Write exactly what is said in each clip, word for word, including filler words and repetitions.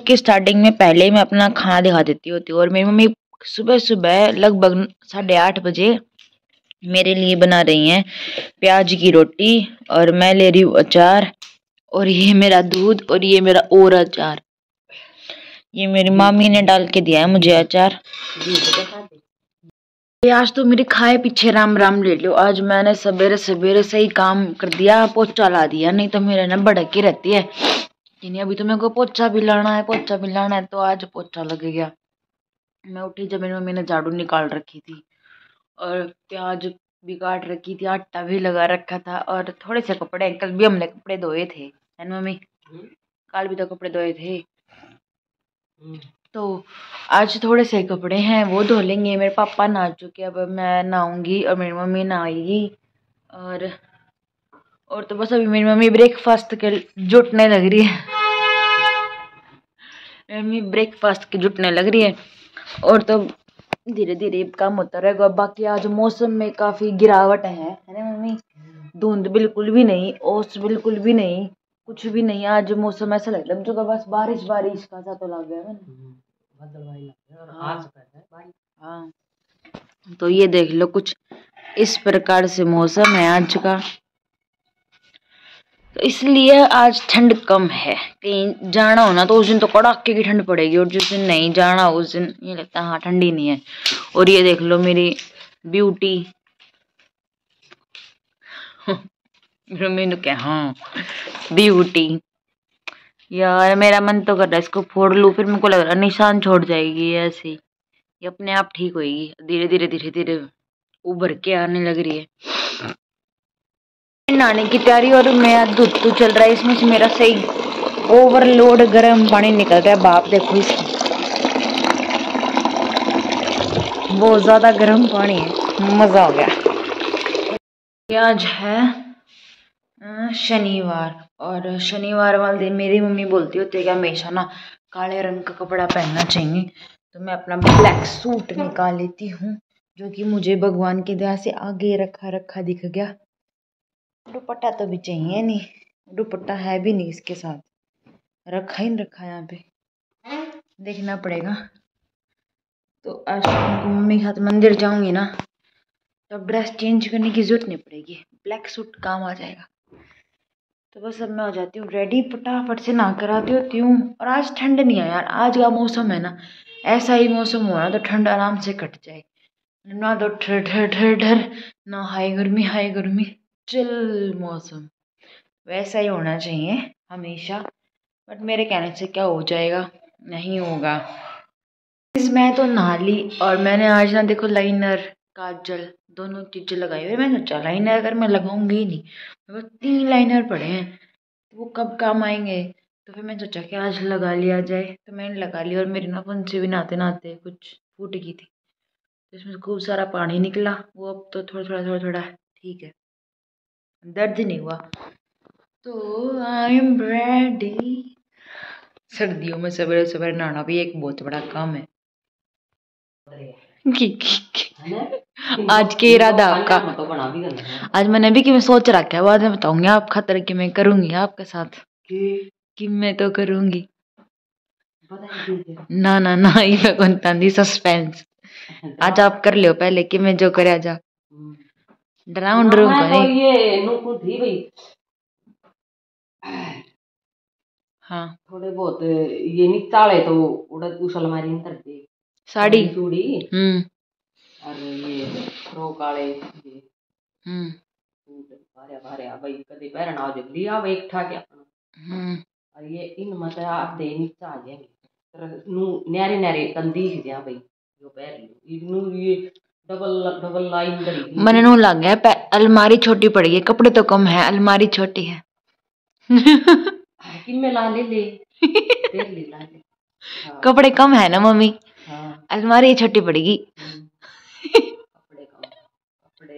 Vlog की starting में पहले ही मैं अपना खाना दिखा देती होती हूँ। और मेरी मम्मी सुबह सुबह लगभग साढ़े आठ बजे मेरे लिए बना रही हैं प्याज की रोटी, और मैं ले रही हूँ अचार, और ये मेरा दूध, और ये मेरा और अचार। ये मेरी मामी ने डाल के दिया है मुझे अचार। आज तो मेरे खाए पीछे राम राम ले लो। आज मैंने सवेरे सवेरे से ही काम कर दिया, पोछा ला दिया, नहीं तो मेरे ना भड़क ही रहती है कि नहीं अभी तो मेरे को पोछा भी लाना है, पोछा भी लाना है। तो आज पोछा लग गया। मैं उठी जब मेरी मम्मी ने झाड़ू निकाल रखी थी, और प्याज भी काट रखी थी, आटा भी लगा रखा था, और थोड़े से कपड़े, कल भी हमने कपड़े धोए थे, है ना मम्मी? कल भी तो कपड़े धोए थे, तो आज थोड़े से कपड़े हैं वो धो लेंगे। मेरे पापा नहा चुके, अब मैं नहाऊंगी और मेरी मम्मी नहाएगी। और और तो बस अभी मेरी मम्मी ब्रेकफास्ट के जुटने लग रही है। मेरी मम्मी ब्रेकफास्ट के जुटने लग रही है, और तो धीरे धीरे काम होता रहेगा। बाकी आज मौसम में काफी गिरावट है, है ना मम्मी? धुंध बिल्कुल भी नहीं, ओस बिल्कुल भी नहीं, कुछ भी नहीं। आज मौसम ऐसा लग रहा है जो बस बारिश बारिश का सा तो लग गया है। हाँ, हाँ, तो ये देख लो कुछ इस प्रकार से मौसम है आज का। तो इसलिए आज ठंड कम है। कहीं जाना हो ना तो उस दिन तो कड़ाके की ठंड पड़ेगी, और जिस दिन नहीं जाना उस दिन ये लगता है हाँ ठंडी नहीं है। और ये देख लो मेरी ब्यूटी क्या, हाँ ब्यूटी। यार मेरा मन तो कर रहा है इसको फोड़ लूं, फिर मेरे को लग रहा है निशान छोड़ जाएगी ऐसे, ये अपने आप ठीक होएगी। धीरे धीरे धीरे धीरे उभर के आने लग रही है। नहाने की तैयारी, और मेरा दूध तो चल रहा है, इसमें से मेरा सही ओवरलोड गर्म पानी निकल रहा है। बाप देखो इसकी, बहुत ज्यादा गर्म पानी है, मजा हो गया। आज है शनिवार, और शनिवार वाले दिन मेरी मम्मी बोलती होती है कि हमेशा ना काले रंग का कपड़ा पहनना चाहिए। तो मैं अपना ब्लैक सूट निकाल लेती हूँ, जो कि मुझे भगवान की दया से आगे रखा रखा दिख गया। दुपट्टा तो भी चाहिए नहीं, दुपट्टा है भी नहीं इसके साथ, रखा ही नहीं रखा, यहाँ पे देखना पड़ेगा। तो आज शाम को मम्मी के साथ मंदिर जाऊंगी ना, तब ड्रेस चेंज करने की जरूरत नहीं पड़ेगी, ब्लैक सूट काम आ जाएगा। तो बस अब मैं हो जाती हूँ रेडी, फटाफट से नहा कर आती होती हूँ। और आज ठंड नहीं है यार, आज का मौसम है ना ऐसा ही मौसम हो रहा तो ठंड आराम से कट जाए, ना तो ठर ठर ठर ठर, ना हाई गर्मी हाई गर्मी, चिल मौसम वैसा ही होना चाहिए हमेशा। बट मेरे कहने से क्या हो जाएगा, नहीं होगा। मैं तो नहा ली, और मैंने आज ना देखो लाइनर काजल दोनों चीजें लगाई हुई। मैं सोचा लाइनर अगर मैं लगाऊंगी ही नहीं, मेरे पास तीन लाइनर पड़े हैं, तो वो कब काम आएंगे। तो फिर मैंने सोचा कि आज लगा लिया जाए, तो मैंने लगा लिया। और मेरी ना फुंसी भी नहाते नहाते कुछ फूट गई थी, तो इसमें खूब सारा पानी निकला, वो अब तो थोड़ा थोड़ा थोड़ा थोड़ा ठीक है, दर्द नहीं हुआ। तो आई एम रेडी। सर्दियों में सवेरे सवेरे नहाना भी एक बहुत बड़ा काम है। आज के इरादा आपका, आज मैंने भी कि मैं सोच रखा है, बाद में बताऊंगी आप खतर कि मैं करूंगी आपके साथ कि मैं तो करूंगी ना ना ना, ये कौन सस्पेंस। आज आप कर लियो पहले कि मैं जो करे जा डराऊं डरू हाँ थोड़े बहुत ये निचाले तो उड़द उस अलमारी में धर दे साड़ी चूड़ी हम्म और ये फ्रॉक वाले ये हम्म सूट भारे भारे आ भाई कभी पहरना हो जल्दी आ एक ठा के हम्म और ये इन मत आप दे नीचा आ जाएंगे तर नु न्यारे न्यारे कंदी से जा भाई जो पहर लो इनु ये डबल डबल लाइन धरी मने नु लग गया अलमारी छोटी पड़ गई, कपड़े तो कम है, अलमारी छोटी है। किन में ला ले ले देख ले ला ले हाँ। कपड़े कम है ना मम्मी, हाँ अलमारी छोटी पड़ेगी। कपड़े कम कपड़े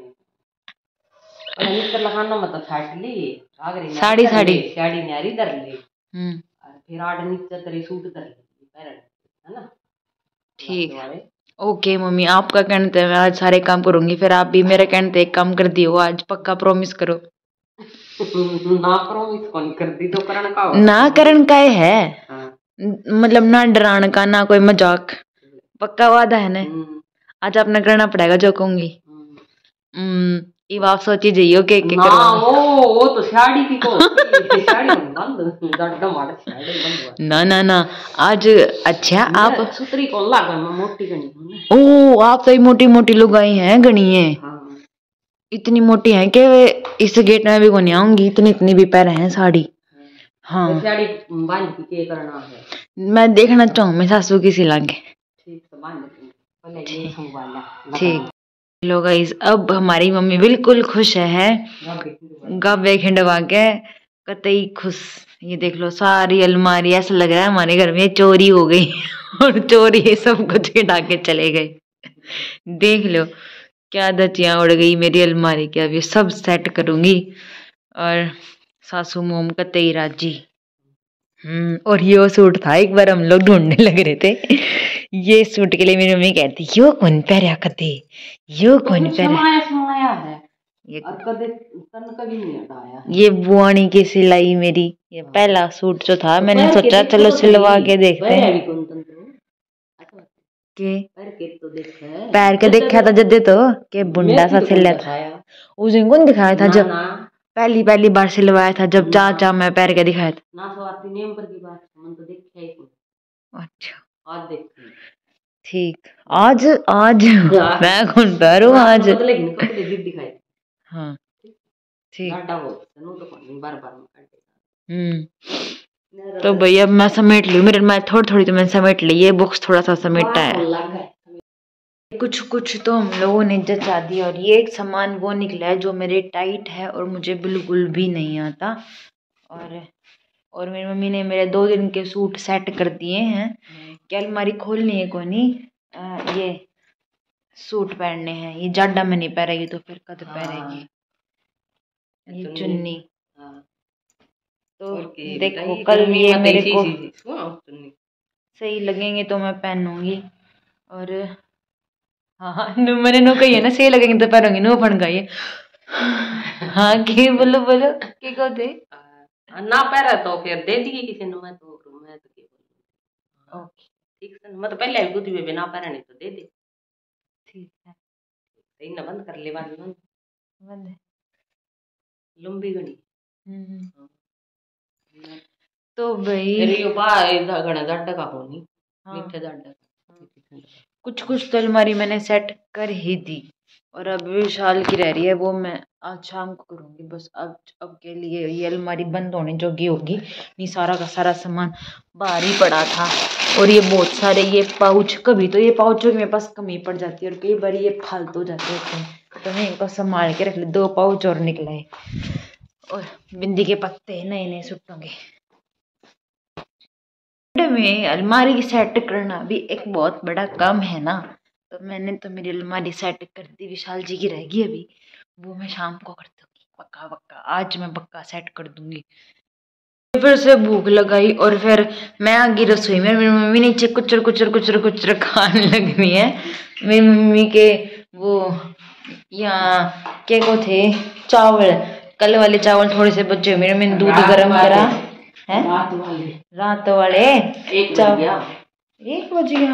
और निकर लगाना मत छाट ली आगरी साड़ी साड़ी साड़ी न्यारी धर ले हम्म और फिर आड़ नीचे तेरे सूट धर ले पहन है ना ठीक है। ओके मम्मी, आपका कहने पे मैं आज सारे काम करूंगी, फिर आप भी मेरे कहने पे एक काम कर दियो आज, पक्का प्रॉमिस करो। ना प्रॉमिस कौन कर दी तो करण का ना करण का है हाँ। मतलब ना डराने का ना कोई मजाक, पक्का वादा है ना। आज अपना करना पड़ेगा जो कहूंगी। हम्म अब आप सोची जाइयो के के ना वो वो तो साड़ी की को साड़ी बंद डड्डा मार साड़ी बंद ना ना ना आज अच्छा आप सुतरी कौन लागा मैं मोटी गणी। ओ आप तो मोटी मोटी लुगाई हैं गणी है। हाँ। इतनी मोटी है कि इस गेट में भी को नहीं आऊंगी, इतनी इतनी भी पैर हैं साड़ी। हाँ साड़ी बांध के करना है, मैं देखना चाहूँ मैं सासू की सिलांगे। ठीक तो बांध दे। ठीक लो गाइस, अब हमारी मम्मी बिल्कुल खुश है, गब्बे खिंडवा के कतई खुश। ये देख लो सारी अलमारी, ऐसा लग रहा है हमारे घर में चोरी हो गई और चोरी ये सब कुछ खिंडा के चले गए। देख लो क्या दचियां उड़ गई मेरी अलमारी की। अब ये सब सेट करूंगी और सासू मोम कतई राजी। हम्म और ये वो सूट था एक बार हम लोग ढूंढने लग रहे थे, ये सूट के लिए मेरी मम्मी कहती यो कौन पहरा कते यो कौन पहरा है। ये कभी नहीं हटाया। ये बुआनी की सिलाई मेरी, ये पहला सूट जो था मैंने सोचा चलो सिलवा के देखते हैं। के पैर के देखा था जदे तो के बुंडा सा सिला था उस दिन कौन दिखाया था जब पहली पहली बार सिलवाया था जब चाचा मैं पैर के दिखाया था ना। अच्छा आज देख ठीक आज आज मैं कौन पैरू आज। हाँ ठीक हम्म तो भैया मैं समेट ली मेरे मैं थोड़ी थोड़ी तो मैंने समेट ली, ये बुक्स थोड़ा सा समेटा है। कुछ कुछ तो हम लोगों ने जचा दिया और ये एक सामान वो निकला है जो मेरे टाइट है और मुझे बिल्कुल भी नहीं आता। और और मेरी मम्मी ने मेरे दो दिन के सूट सेट कर दिए हैं कि अलमारी खोलनी है को नहीं आ, ये सूट पहनने हैं। ये जाडा में नहीं पहनेगी तो फिर कद पहनेगी। ये चुन्नी तो देखो कल ये मेरे को सही लगेंगे तो मैं पहनूंगी। और हाँ मैंने नो कही है ना सही लगेंगे तो पहनूंगी नो फन गई। हाँ के बोलो बोलो के कहते ना पहरा तो फिर दे दी किसी ने। मैं तो मैं तो के बोलूं ओके ठीक है मैं तो पहले भी बुद्धि में ना पहरा नहीं तो दे दे ठीक है। सही ना बंद कर ले बाद में बंद है लंबी घड़ी। हम्म तो भाई तेरी बा इधर घड़ा डड्डा का होनी मीठा डड्डा कुछ कुछ तो अलमारी मैंने सेट कर ही दी और अब विशाल की रह रही है वो मैं आज शाम को करूँगी बस। अब अब के लिए ये अलमारी बंद होने जोगी होगी नहीं, सारा का सारा सामान बाहर ही पड़ा था। और ये बहुत सारे ये पाउच, कभी तो ये पाउचों की मेरे पास कमी पड़ जाती है और कई बार ये फालतू हो जाते हैं तो मैं इनको संभाल के रख ली। दो पाउच और निकले और बिंदी के पत्ते नए नए सूटों के। में अलमारी की सेट करना भी एक बहुत बड़ा काम है ना, तो मैंने तो मेरी अलमारी सेट कर दी। विशाल जी की रहेगी अभी, वो मैं शाम को कर दूंगी पक्का पक्का। आज मैं पक्का सेट कर दूंगी। फिर से भूख लगाई और फिर मैं आ गई रसोई में। मेरी मम्मी नीचे कुचर कुचर कुचर कुचर खाने लगनी है। मेरी मम्मी के वो यहाँ क्या को थे चावल, कल वाले चावल थोड़े से बचे। मेरे मैंने दूध गर्म करा है रात वाले रात वाले एक बज गया एक बज गया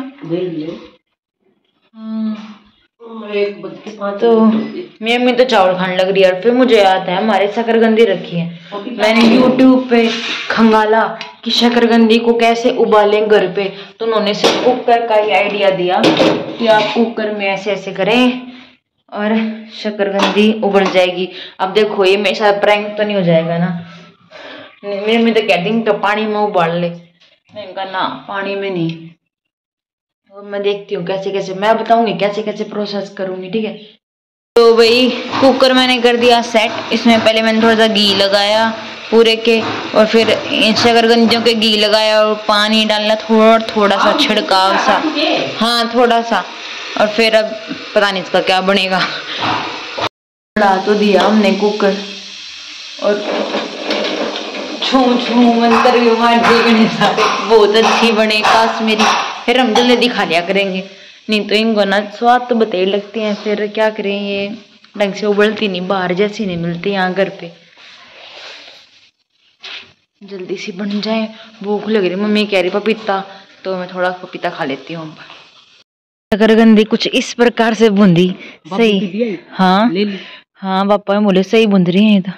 एक बज के पाँच। तो मेरी अम्मी तो चावल खाने लग रही है और फिर मुझे याद है हमारे शकरकंदी रखी है। मैंने यूट्यूब पे खंगाला कि शकरकंदी को कैसे उबालें घर पे, तो उन्होंने सिर्फ कुकर का ही आइडिया दिया कि आप कुकर में ऐसे ऐसे करें और शकरकंदी उबल जाएगी। अब देखो ये मेरे साथ प्रैंक तो नहीं हो जाएगा ना। मेरे में तो कहती हूँ तो पानी में उबाल ले, मैंने कहा ना पानी में नहीं। और मैं देखती हूँ कैसे कैसे, मैं बताऊंगी कैसे कैसे प्रोसेस करूंगी ठीक है। तो भाई कुकर मैंने कर दिया सेट। इसमें पहले मैंने थोड़ा सा घी लगाया पूरे के और फिर शकरकंदियों के घी लगाया और पानी डालना थोड़ा थोड़ा सा छिड़काव सा, हाँ थोड़ा सा। और फिर अब पता नहीं इसका क्या बनेगा। बढ़ा तो दिया हमने कुकर और छू छू मंतर भी मार देखने सारे बहुत अच्छी बने काश्मीरी। फिर हम जल्दी दिखा लिया करेंगे, नहीं तो इनको ना स्वाद तो बताई लगती हैं। फिर क्या करें ये ढंग से उबलती नहीं, बाहर जैसी नहीं मिलती यहाँ घर पे। जल्दी सी बन जाए, भूख लग रही। मम्मी कह रही पपीता, तो मैं थोड़ा पपीता खा लेती हूँ। शकरकंदी कुछ इस प्रकार से बूंदी सही। हाँ हाँ पापा बोले सही बूंद रही है। तो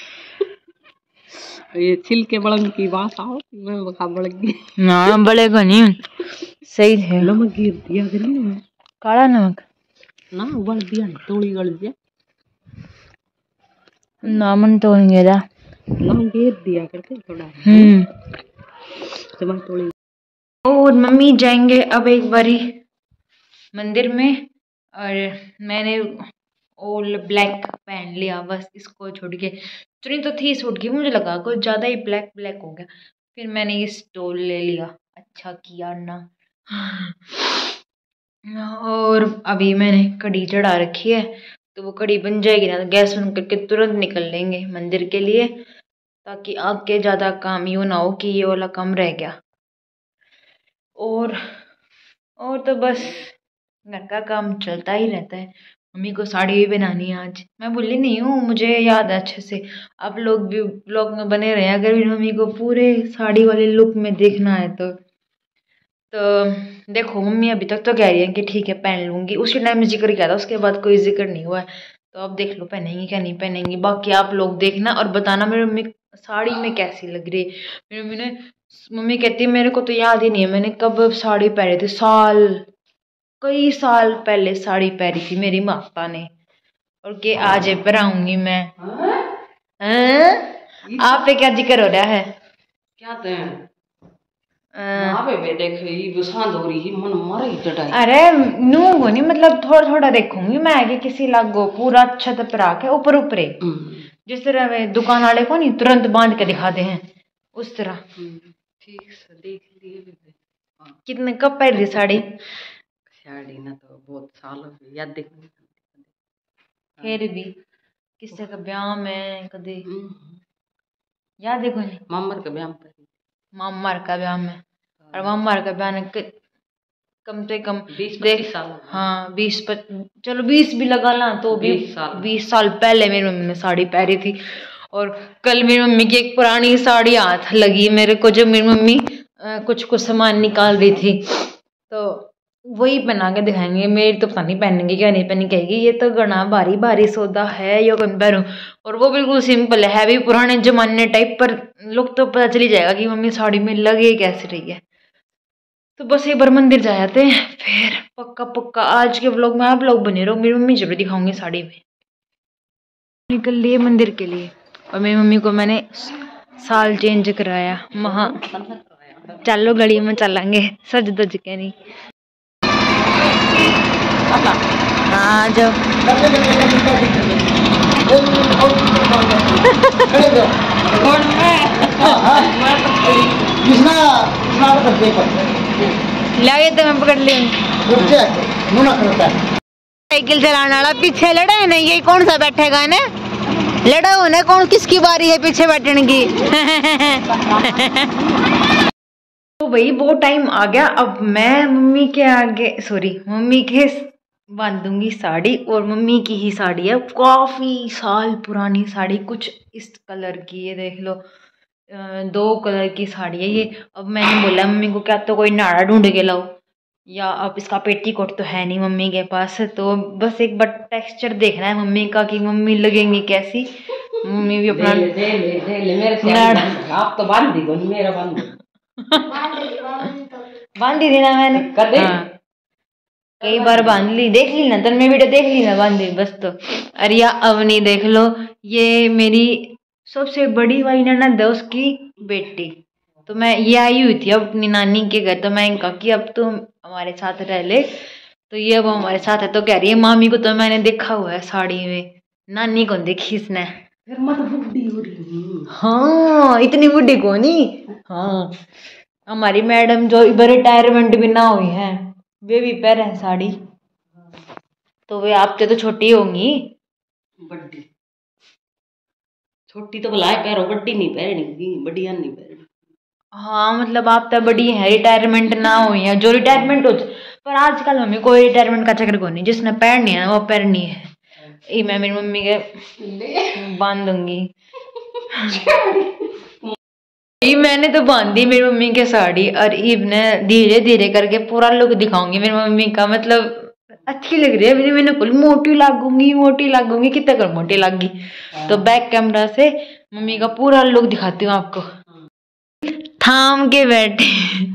ये छिलके बड़न की बात आओ, मैं खा बड़गी ना बड़े घनी सही है। नमक गिर दिया करें, काला नमक ना उबल दिया, तोड़ी गल दिया ना, मन तो नहीं गिरा, नमक गिर दिया करते थोड़ा। हम्म चमन तोड़ी। और मम्मी जाएंगे अब एक बारी मंदिर में, और मैंने ऑल ब्लैक पहन लिया बस, इसको छोड़ के। चुनी तो थी सूट की, मुझे लगा कुछ ज़्यादा ही ब्लैक ब्लैक हो गया, फिर मैंने ये स्टोल ले लिया। अच्छा किया ना। और अभी मैंने कढ़ी चढ़ा रखी है, तो वो कढ़ी बन जाएगी ना, तो गैस बंद करके तुरंत निकल लेंगे मंदिर के लिए, ताकि आगे ज़्यादा काम यूँ ना हो कि ये वाला काम रह गया। और और तो बस घर का काम चलता ही रहता है। मम्मी को साड़ी भी बनानी है आज, मैं भूली नहीं हूँ, मुझे याद है अच्छे से। आप लोग भी ब्लॉग में बने रहे, अगर भी मम्मी को पूरे साड़ी वाले लुक में देखना है तो तो देखो मम्मी अभी तक तो कह रही है कि ठीक है पहन लूँगी, उसी टाइम में जिक्र किया था, उसके बाद कोई जिक्र नहीं हुआ है। तो अब देख लो पहनेंगी क्या नहीं पहनेंगी, बाकी आप लोग देखना और बताना मेरी मम्मी साड़ी में कैसी लग रही है। मेरी मम्मी ने मम्मी कहती है मेरे को तो याद ही नहीं है मैंने कब साड़ी पहनी थी, साल कई साल पहले साड़ी पहनी थी मेरी माता ने, और के आज पर आऊंगी मैं। आप पे क्या जिक्र हो रहा है? क्या तो पे देख बसांद हो रही मन मारे टटाई। अरे नू को नहीं, मतलब थोड़ा थोड़ा देखूंगी मैं कि किसी लागो पूरा छत पर आके ऊपर ऊपरे, जिस तरह वे दुकान वाले को नहीं तुरंत बांध के दिखाते हैं उस तरह। ठीक से देख लिए। कितने कब पहन रही साड़ी? साड़ी ना तो बहुत साल हो गए याद देख, फिर भी किसी का ब्याह में कदे याद देखो नहीं, मामर का ब्याह पर, मामर का ब्याह में, और मामर का ब्याह में कम से कम बीस देख साल। हाँ बीस पच चलो बीस भी लगा ला तो भी बीस साल बीस साल पहले मेरी मम्मी ने साड़ी पहनी थी। और कल मेरी मम्मी की एक पुरानी साड़ी हाथ लगी मेरे को, जब मेरी मम्मी कुछ कुछ सामान निकाल रही थी, तो वही पहना के दिखाएंगे। मेरी तो पता नहीं पहनेंगे क्या नहीं पहनी, कहेगी ये तो घना भारी भारी सौदा है यो कौन पहनूं, और वो बिल्कुल सिंपल है भी पुराने जमाने टाइप, पर लुक तो पता चली जाएगा कि मम्मी साड़ी में लगे कैसे रही है। तो बस एक बार मंदिर जा जाते हैं, फिर पक्का पक्का आज के व्लॉग में आप लोग बने रहो, मेरी मम्मी जरूर दिखाऊंगी साड़ी में। निकल लिए मंदिर के लिए, और मेरी मम्मी को मैंने साल चेंज कराया, वहाँ चलो गली में चलेंगे सज दज के नहीं। हाँ जाओ लगे तो मैं पकड़ ली। साइकिल चलाने वाला पीछे लड़ा है ना, ये कौन सा बैठेगा ना, लड़ा होने कौन, किसकी बारी है पीछे बैठने की। तो भाई वो टाइम आ गया, अब मैं मम्मी के आगे सॉरी मम्मी के बांधूंगी साड़ी, और मम्मी की ही साड़ी है, काफी साल पुरानी साड़ी, कुछ इस कलर की, ये देख लो दो कलर की साड़ी है ये। अब मैंने बोला मम्मी को क्या तो कोई नाड़ा ढूंढ के लाओ, या अब इसका पेटीकोट तो है नहीं मम्मी के पास, तो बस एक बार टेक्सचर देखना है मम्मी का कि मम्मी लगेंगी कैसी। मम्मी भी अपना दे ले, दे ले, दे ले, मेरे से आप तो बांध दी मेरा बांध बांध दी थी ना मैंने कदे हाँ। कई बार बांध ली, देख ली ना तन में वीडियो देख ली ना बांध दी बस। तो अरिया अवनी देख लो, ये मेरी सबसे बड़ी वाली ननद है उसकी बेटी, तो मैं ये आई हुई थी अब अपनी नानी के घर, तो मैं इनका कि अब तुम हमारे साथ रह ले, तो ये अब हमारे साथ है। तो कह रही है मामी को तो मैंने देखा हुआ है साड़ी में, नानी को देखी इसने। बुढ़ी हो रही। हाँ इतनी बुढ़ी को नहीं, हाँ हमारी मैडम जो इधर रिटायरमेंट भी ना हुई है वे भी पहन रहे साड़ी, तो वे आपसे तो छोटी होंगी। बड़ी छोटी तो बुलाए पैरों, बड़ी नहीं पहनी, बढ़िया नहीं पहनी। हाँ मतलब आप तो बड़ी है, रिटायरमेंट ना हुई है, जो रिटायरमेंट हो, पर आजकल मम्मी कोई रिटायरमेंट का चक्कर को नहीं, जिसने पहननी है वो पहननी है। ये मैं मेरी मम्मी के बांध दूंगी। ये मैंने तो बांधी मेरी मम्मी की साड़ी और ईब ने धीरे धीरे करके पूरा लुक दिखाऊंगी मेरी मम्मी का, मतलब अच्छी लग रही है मेरी। मैंने बोली मोटी लागूंगी मोटी लागूंगी, कितना कर मोटी लागी। तो बैक कैमरा से मम्मी का पूरा लुक दिखाती हूँ आपको। थाम के बैठे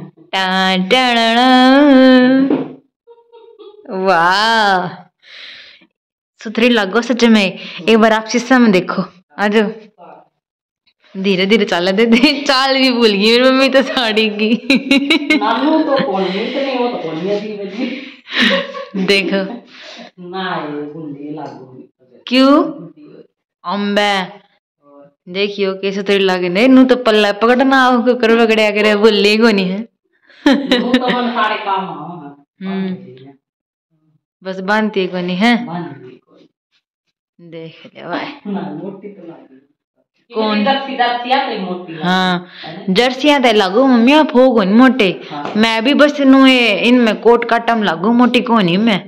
वाह सुथरी लागो सच में। एक बार आप शीशा में देखो, आज धीरे धीरे चल दे दे चाल भी भूल गई मेरी मम्मी तो साड़ी की। नानू तो कौन नहीं इतने वो तो कौन नहीं बजी देखो ना ये गुंडी लागू क्यों अम्बे देखियो कैसे तेरी लागे नहीं नू तो पल्ला पकड़ना हो कर पकड़या करे बोले को नहीं है। नू तो मन सारे काम हां हम्म बस बांधती को नहीं है। बांधती को देख ले भाई ना मोटी तो लागी कौन जर्सी जर्सी आते मोटी। हाँ जर्सियां तो लागू मम्मी आप हो गो मोटे। हाँ। मैं भी बस नु इनमें कोट काटम लागू मोटी को नहीं मैं।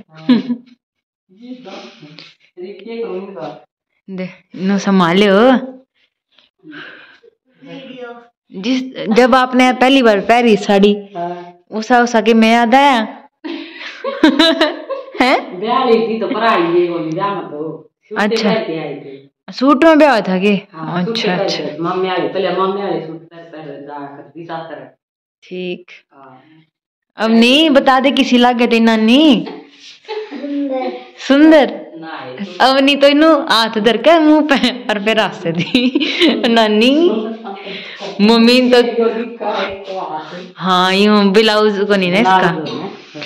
दे नु संभालो जिस जब आपने पहली बार पहनी साड़ी उसा उसा के मैं याद आया हैं ब्याह ली थी तो पराई ये वाली जाना तो अच्छा सूट में ब्याह था के। हाँ, अच्छा अच्छा मम्मी वाले पहले मम्मी वाले सूट पहन पहन जा कर दिशा कर ठीक। अब नहीं बता दे किसी लागे थे नानी सुंदर अब नहीं तो इनू हाथ धर के मुंह पे और पे रास्ते दी नानी मम्मी तो हाँ यूं ब्लाउज को नहीं ना इसका।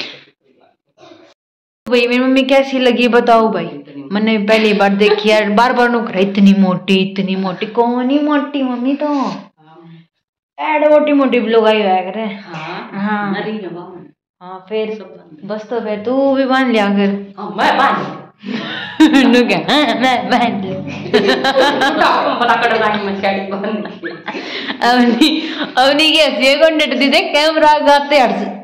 भाई मेरी मम्मी कैसी लगी बताओ भाई। मैंने पहली बार देखी यार बार बार नु करे इतनी मोटी इतनी मोटी कौन ही मोटी मम्मी तो ऐड मोटी मोटी लगाई हुआ करे। हाँ हाँ हाँ फिर बस तो फिर तू भी बांध लिया कर। मैं बांध नु क्या मैं बांध लिया पता कर गाड़ी में साड़ी बांध अवनी अवनी कैसी है कंटेंट दी देख कैमरा गाते हट से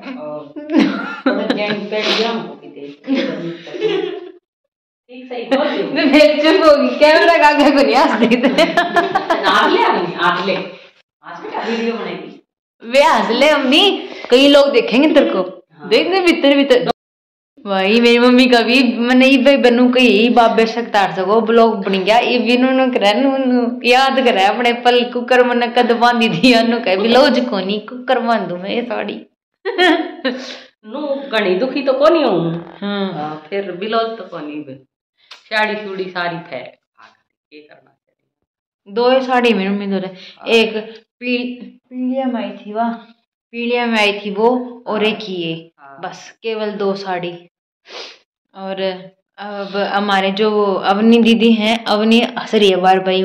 ठीक सही बोल रही मैं फिर चुप होगी कैमरा का आगे को नहीं हंस देते आज ले आज ले आज बेटा वीडियो बनाएगी वे हंस ले अम्मी कई लोग देखेंगे तेरे को। हाँ। देख दे भीतर भीतर वही मेरी मम्मी का भी मैंने ये बनू कही बाबे सकतार सको ब्लॉग बन गया ये भी नु करे नु याद करे अपने पल कुकर मैंने कद बांधी थी अनु कह ब्लाउज को नहीं कुकर बांधू मैं ये साड़ी नु घणी दुखी तो कोनी हूं। हां फिर ब्लाउज तो कोनी बे साड़ी सूड़ी सारी थे के करना चाहिए दो ही साड़ी मेरी मम्मी दो एक पीलिया में आई थी वाह पीलिया में आई थी वो और एक ये बस केवल दो साड़ी। और अब हमारे जो अवनी दीदी हैं अवनी हंस रही है बार भाई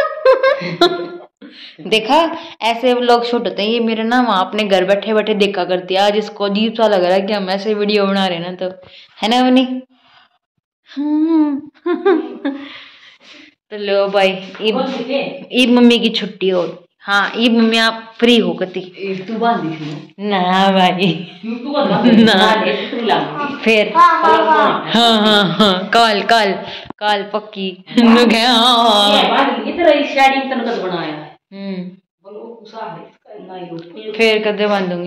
देखा ऐसे लोग शूट होते हैं ये मेरे ना वहाँ अपने घर बैठे बैठे देखा करती है। आज इसको अजीब सा लग रहा है कि हम ऐसे वीडियो बना रहे हैं ना तो है ना अवनी। तो लो भाई ईद ईद मम्मी की छुट्टी हो। हाँ ईद मम्मी आप फ्री हो कती तू बांधी थी ना भाई ना फिर हाँ हाँ हाँ कल कल कल पक्की बनाया फिर कदे बांधूंगी।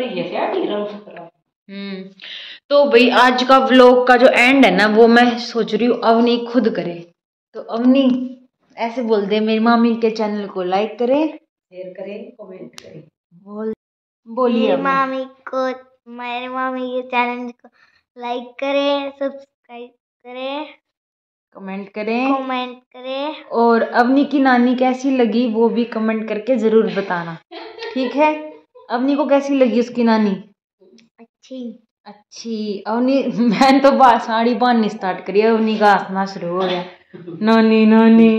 हम्म तो भाई आज का व्लॉग का जो एंड है ना वो मैं सोच रही हूँ अवनी खुद करे। तो अवनी ऐसे बोल दे मेरी मामी के चैनल को लाइक करे शेयर करे कमेंट करे बोल बोलिए मामी को मेरे मामी के चैनल को लाइक करे सब्सक्राइब करे कमेंट करें कमेंट करें और अवनी की नानी कैसी लगी वो भी कमेंट करके जरूर बताना ठीक है। अवनी को कैसी लगी उसकी नानी अच्छी अच्छी। अवनी मैंने तो बा साड़ी बांधनी स्टार्ट करी अवनी का हंसना शुरू हो गया नानी नानी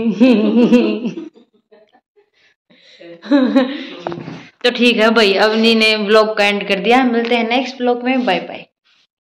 तो ठीक है भाई अवनी ने व्लॉग का एंड कर दिया। मिलते हैं नेक्स्ट व्लॉग में बाय बाय।